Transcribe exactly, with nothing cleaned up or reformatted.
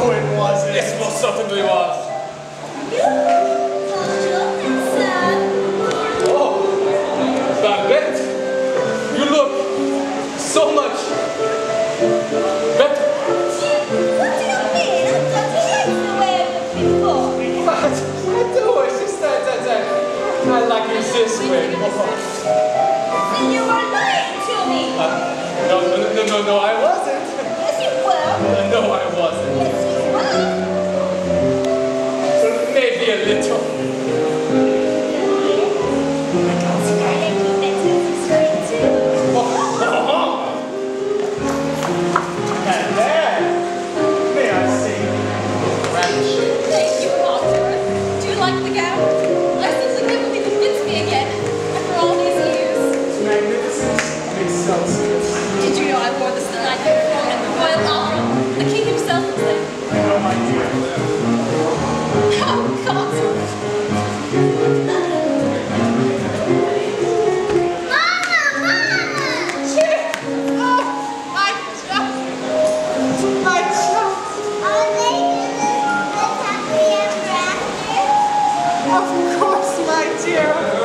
No, it wasn't. Yes, most certainly was. Oh, Babette, you look so much better. What do you mean? I thought you liked the way I looked before. What? I do. It's just that, that, that I like it this way. Then you were lying to me. Uh, no, no, no, no, no, I wasn't. Yes, you were. Uh, no, I wasn't. Yes, you were. Maybe a little. And then, may I see Radish? Thank you, Walter. Do you like the gown? I simply can't believe it fits me again after all these years. Magnificent, excelsior. Did you know I wore this the night I performed at the Royal Opera? The king himself was there. No, my dear. Oh, God. Of course, my dear.